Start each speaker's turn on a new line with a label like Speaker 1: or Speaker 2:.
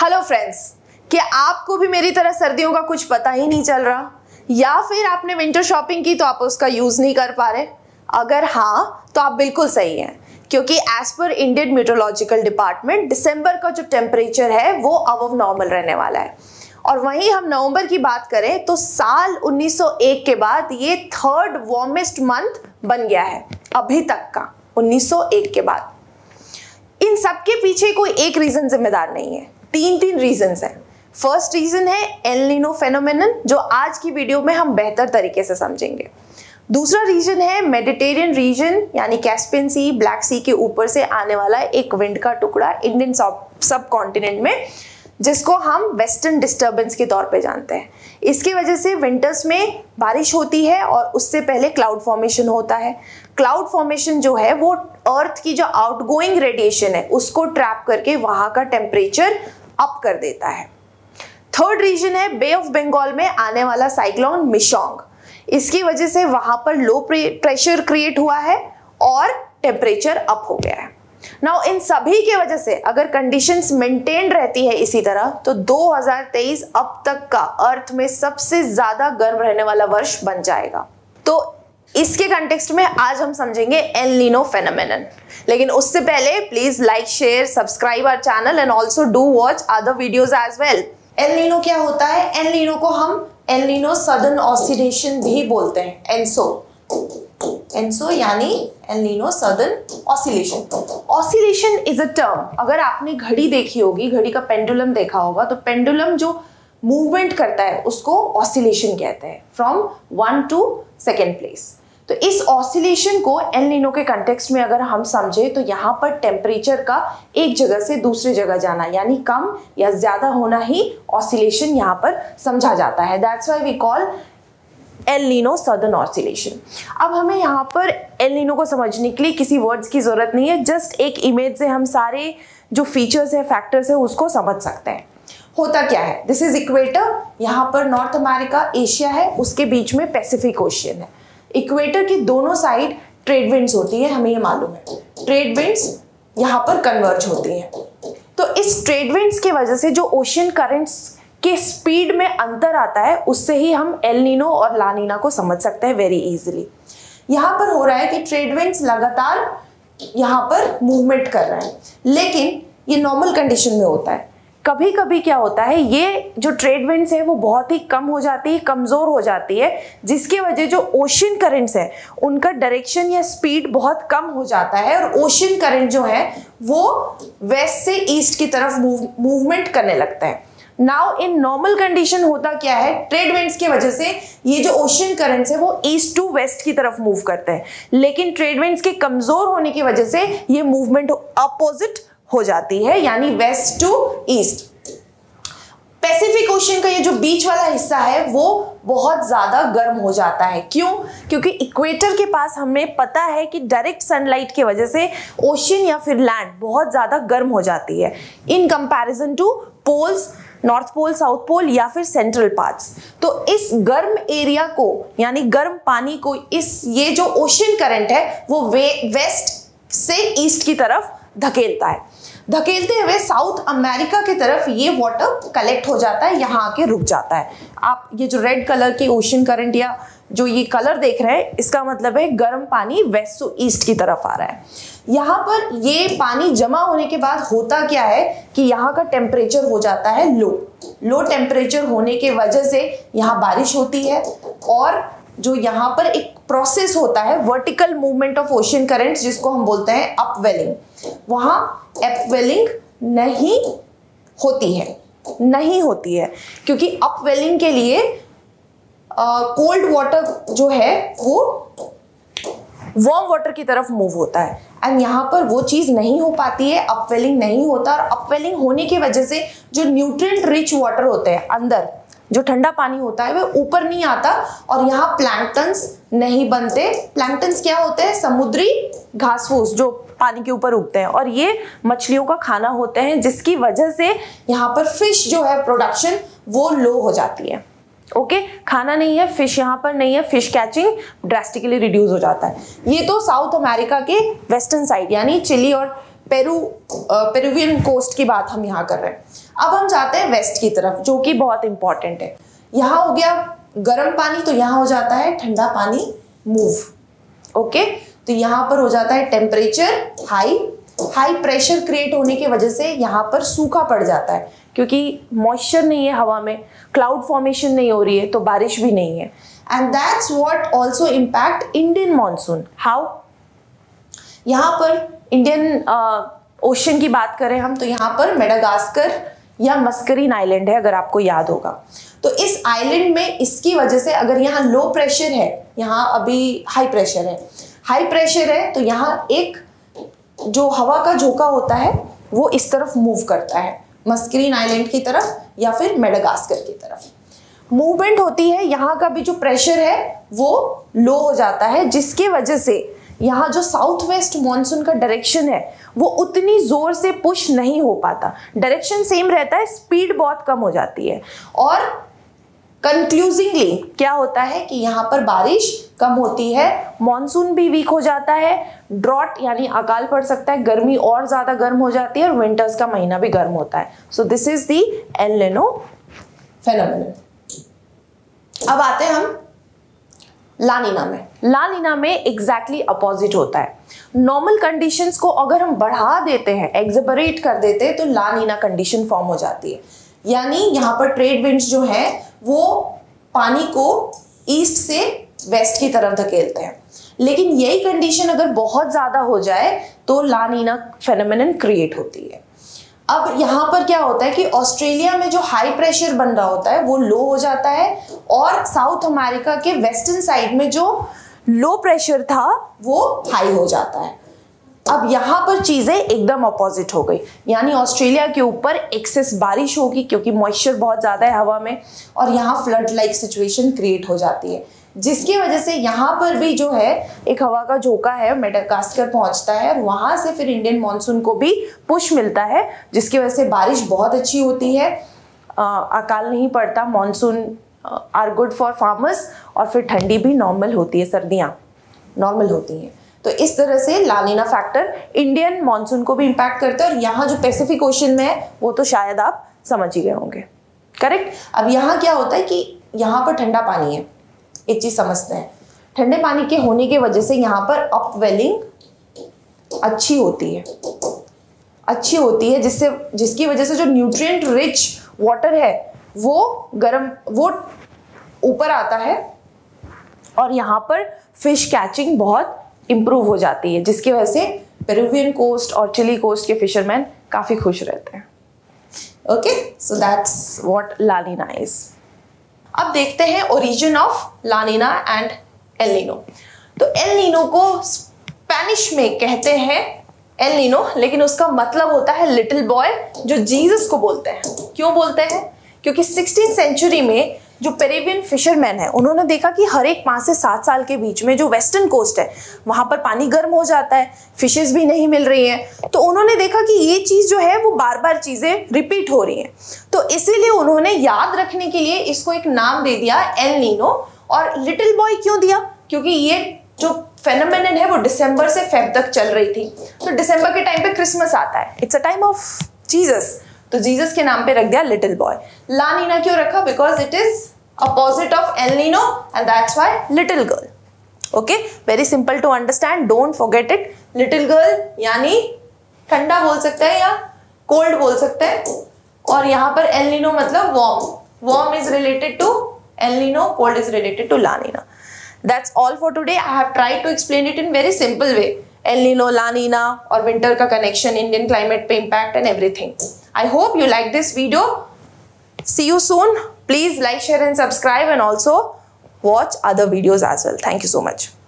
Speaker 1: Hello friends, क्या आपको भी मेरी तरह सर्दियों का कुछ पता ही नहीं चल रहा, या फिर आपने विंटर शॉपिंग की तो आप उसका यूज नहीं कर पा रहे? अगर हाँ तो आप बिल्कुल सही हैं, क्योंकि as per Indian meteorological department दिसंबर का जो टेम्परेचर है वो अबव नॉर्मल रहने वाला है। और वहीं हम नवंबर की बात करें तो साल 1901 के बाद ये थर्ड वार्मेस्ट मंथ बन गया है अभी तक का, 1901 के बाद। इन सब के पीछे कोई एक रीजन जिम्मेदार नहीं है, तीन रीजंस हैं। फर्स्ट रीजन है एल नीनो फेनोमेनन, जो आज की वीडियो में हम बेहतर तरीके से समझेंगे। दूसरा रीजन है मेडिटेरियन रीजन, यानी कैस्पियन सी, ब्लैक सी के ऊपर से आने वाला एक विंड का टुकड़ा इंडियन सब कॉन्टिनेंट में, जिसको हम वेस्टर्न डिस्टर्बेंस के तौर पे जानते हैं। इसकी वजह से विंटर्स में बारिश होती है और उससे पहले क्लाउड फॉर्मेशन होता है। क्लाउड फॉर्मेशन जो है वो अर्थ की जो आउटगोइंग रेडिएशन है उसको ट्रैप करके वहां का टेम्परेचर अप कर देता है। थर्ड रीजन है बे ऑफ बंगाल में आने वाला साइक्लोन मिशोंग। इसकी वजह से वहां पर लो प्रेशर क्रिएट हुआ है और टेम्परेचर अप हो गया है। नाउ इन सभी की वजह से अगर कंडीशंस मेंटेन रहती है इसी तरह, तो 2023 अब तक का अर्थ में सबसे ज्यादा गर्म रहने वाला वर्ष बन जाएगा। तो इसके कंटेक्स्ट में आज हम समझेंगे एल नीनो फेनोमेनन। लेकिन उससे पहले please like, share, subscribe our channel and also do watch other videos as well. El Nino क्या होता है? एल नीनो को हम एल नीनो सदर्न ऑसिलेशन भी बोलते हैं, एनसो यानी El Nino southern oscillation. Oscillation is a term, अगर आपने घड़ी देखी होगी, घड़ी का पेंडुलम देखा होगा, तो पेंडुलम जो मूवमेंट करता है उसको ऑसिलेशन कहते हैं, फ्रॉम 1 to 2nd प्लेस। तो इस ऑसिलेशन को एल नीनो के कंटेक्स्ट में अगर हम समझे तो यहाँ पर टेम्परेचर का एक जगह से दूसरी जगह जाना, यानी कम या ज्यादा होना ही ऑसिलेशन यहाँ पर समझा जाता है। That's why we call El Nino southern oscillation. अब हमें यहाँ पर एल नीनो को समझने के लिए किसी वर्ड्स की जरूरत नहीं है, जस्ट एक इमेज से हम सारे जो फीचर्स है, फैक्टर्स है, उसको समझ सकते हैं। होता क्या है? दिस इज इक्वेटर, यहाँ पर नॉर्थ अमेरिका, एशिया है, उसके बीच में पैसिफिक ओशियन है। इक्वेटर की दोनों साइड ट्रेड विंड्स होती है, हमें ये मालूम है। ट्रेड विंड्स यहाँ पर कन्वर्ज होती हैं। तो इस ट्रेड विंड्स की वजह से जो ओशियन करंट्स के स्पीड में अंतर आता है, उससे ही हम एल नीनो और ला नीना को समझ सकते हैं वेरी इजीली। यहाँ पर हो रहा है कि ट्रेड विंड्स लगातार यहाँ पर मूवमेंट कर रहे हैं, लेकिन ये नॉर्मल कंडीशन में होता है। कभी कभी क्या होता है, ये जो ट्रेड विंड्स है वो बहुत ही कम हो जाती है, कमजोर हो जाती है, जिसकी वजह जो ओशियन करंट्स है उनका डायरेक्शन या स्पीड बहुत कम हो जाता है और ओशियन करंट जो है वो वेस्ट से ईस्ट की तरफ मूवमेंट करने लगता है। नाउ इन नॉर्मल कंडीशन होता क्या है, ट्रेड विंड्स की वजह से ये जो ओशियन करंट्स है वो ईस्ट टू वेस्ट की तरफ मूव करते हैं, लेकिन ट्रेड विंड्स के कमजोर होने की वजह से ये मूवमेंट अपोजिट हो जाती है, यानी west to east. Pacific Ocean का ये जो बीच वाला हिस्सा है वो बहुत ज्यादा गर्म हो जाता है। क्यों? क्योंकि इक्वेटर के पास हमें पता है कि डायरेक्ट सनलाइट की वजह से ओशियन या फिर लैंड बहुत ज्यादा गर्म हो जाती है in comparison to poles, north pole, south pole या फिर सेंट्रल पार्ट्स। तो इस गर्म एरिया को, यानी गर्म पानी को, ये जो ओशियन करंट है वो वेस्ट से ईस्ट की तरफ धकेलता है। धकेलते हुए साउथ अमेरिका की तरफ ये वाटर कलेक्ट हो जाता है, यहाँ आके रुक जाता है। आप ये जो रेड कलर की ओशियन करंट या जो ये कलर देख रहे हैं, इसका मतलब है गर्म पानी वेस्ट टू ईस्ट की तरफ आ रहा है। यहाँ पर ये पानी जमा होने के बाद होता क्या है कि यहाँ का टेम्परेचर हो जाता है लो टेम्परेचर होने की वजह से यहाँ बारिश होती है, और जो यहाँ पर एक प्रोसेस होता है vertical movement of ocean currents, जिसको हम बोलते हैं अपवेलिंग, वहां अपवेलिंग नहीं होती है क्योंकि अपवेलिंग के लिए कोल्ड वाटर जो है वो वार्म वाटर की तरफ मूव होता है, एंड यहाँ पर वो चीज नहीं हो पाती है, अपवेलिंग नहीं होता। और अपवेलिंग होने की वजह से जो न्यूट्रिएंट रिच वाटर होते हैं अंदर, जो ठंडा पानी होता है वो ऊपर नहीं आता और यहाँ प्लैंक्टन्स नहीं बनते। प्लैंक्टन्स क्या होते हैं? समुद्री घास फूस जो पानी के ऊपर उगते हैं, और ये मछलियों का खाना होते हैं, जिसकी वजह से यहाँ पर फिश जो है प्रोडक्शन वो लो हो जाती है। ओके, खाना नहीं है, फिश यहाँ पर नहीं है, फिश कैचिंग ड्रास्टिकली रिड्यूस हो जाता है। ये तो साउथ अमेरिका के वेस्टर्न साइड यानी चिली और पेरुवियन कोस्ट की बात हम यहाँ कर रहे हैं। अब हम जाते हैं वेस्ट की तरफ, जो कि बहुत इंपॉर्टेंट है। यहाँ हो गया गर्म पानी, तो यहाँ हो जाता है ठंडा पानी मूव। ओके, तो यहाँ पर हो जाता है टेम्परेचर हाई प्रेशर क्रिएट होने की वजह से यहाँ पर सूखा पड़ जाता है, क्योंकि मॉइस्चर नहीं है हवा में, क्लाउड फॉर्मेशन नहीं हो रही है, तो बारिश भी नहीं है। And that's what also impact Indian monsoon. How? यहाँ पर इंडियन ओशन की बात करें हम, तो यहाँ पर मेडागास्कर या मस्करीन आइलैंड है, अगर आपको याद होगा। तो इस आइलैंड में इसकी वजह से अगर यहाँ लो प्रेशर है, यहाँ अभी हाई प्रेशर है, तो यहाँ एक जो हवा का झोंका होता है वो इस तरफ मूव करता है, मस्करीन आइलैंड की तरफ या फिर मेडागास्कर की तरफ मूवमेंट होती है। यहाँ का भी जो प्रेशर है वो लो हो जाता है, जिसकी वजह से यहाँ जो साउथ वेस्ट मॉनसून का डायरेक्शन है वो उतनी जोर से पुश नहीं हो पाता। डायरेक्शन सेम रहता है, स्पीड बहुत कम हो जाती है। और कंक्लूजिंगली क्या होता है कि यहाँ पर बारिश कम होती है, मॉनसून भी वीक हो जाता है, ड्रॉट यानी अकाल पड़ सकता है, गर्मी और ज्यादा गर्म हो जाती है और विंटर्स का महीना भी गर्म होता है। So this is the El Nino phenomenon. अब आते हैं हम ला नीना में। ला नीना में एग्जैक्टली अपोजिट होता है। नॉर्मल कंडीशंस को अगर हम बढ़ा देते हैं, एक्सेबरेट कर देते हैं, तो ला नीना कंडीशन फॉर्म हो जाती है। यानी यहाँ पर ट्रेड विंड्स जो है वो पानी को ईस्ट से वेस्ट की तरफ धकेलते हैं। लेकिन यही कंडीशन अगर बहुत ज्यादा हो जाए तो ला नीना फेनोमेनन क्रिएट होती है। अब यहाँ पर क्या होता है कि ऑस्ट्रेलिया में जो हाई प्रेशर बन रहा होता है वो लो हो जाता है, और साउथ अमेरिका के वेस्टर्न साइड में जो लो प्रेशर था वो हाई हो जाता है। अब यहाँ पर चीजें एकदम अपोजिट हो गई, यानी ऑस्ट्रेलिया के ऊपर एक्सेस बारिश होगी क्योंकि मॉइस्चर बहुत ज्यादा है हवा में, और यहाँ फ्लड लाइक सिचुएशन क्रिएट हो जाती है, जिसकी वजह से यहाँ पर भी जो है एक हवा का झोंका है मेडागास्कर पहुंचता है, और वहां से फिर इंडियन मॉनसून को भी पुश मिलता है, जिसकी वजह से बारिश बहुत अच्छी होती है, अकाल नहीं पड़ता, monsoon are good for farmers, और फिर ठंडी भी नॉर्मल होती है, सर्दियाँ नॉर्मल होती हैं। तो इस तरह से La Nina factor Indian monsoon को भी इम्पैक्ट करता है, और यहाँ जो पैसिफिक ओशन में है वो तो शायद आप समझ ही गए होंगे। करेक्ट। अब यहाँ क्या होता है कि यहाँ पर ठंडा पानी है, एक चीज समझते हैं, ठंडे पानी के होने की वजह से यहाँ पर अपवेलिंग अच्छी होती है, जिसकी वजह से जो न्यूट्रिएंट रिच वाटर है वो ऊपर आता है, और यहाँ पर फिश कैचिंग बहुत इंप्रूव हो जाती है, जिसकी वजह से पेरुवियन कोस्ट और चिली कोस्ट के फिशरमैन काफी खुश रहते हैं। Okay, so that's what La Nina is. अब देखते हैं origin of La Nina and El Nino. तो एल नीनो को स्पेनिश में कहते हैं एल नीनो, लेकिन उसका मतलब होता है लिटिल बॉय, जो जीसस को बोलते हैं। क्यों बोलते हैं? क्योंकि 16th सेंचुरी में जो पेरिवियन फिशरमैन है उन्होंने देखा कि हर एक 5 से 7 साल के बीच में जो वेस्टर्न कोस्ट है वहां पर पानी गर्म हो जाता है, फिशेस भी नहीं मिल रही हैं, तो उन्होंने देखा कि ये चीज जो है वो बार बार चीजें रिपीट हो रही हैं, तो इसीलिए उन्होंने याद रखने के लिए इसको एक नाम दे दिया एल नीनो। और लिटिल बॉय क्यों दिया? क्योंकि ये जो फेनोमेनन है वो दिसंबर से फेब तक चल रही थी, तो दिसंबर के टाइम पे क्रिसमस आता है, it's a time of Jesus, तो जीसस के नाम पे रख दिया लिटिल बॉय। ला नीना क्यों रखा? Because it is opposite of El Nino and that's why little girl. Okay, very simple to understand, don't forget it. Little girl यानी ठंडा बोल सकते हैं या cold बोल सकते हैं, और यहाँ पर El Nino मतलब warm is related to El Nino, cold is related to La Nina. That's all for today. I have tried to explain it in very simple way. El Nino, La Nina और winter का connection, Indian climate पे impact and everything. I hope you like this video. See you soon. Please like, share and subscribe, and also watch other videos as well. Thank you so much.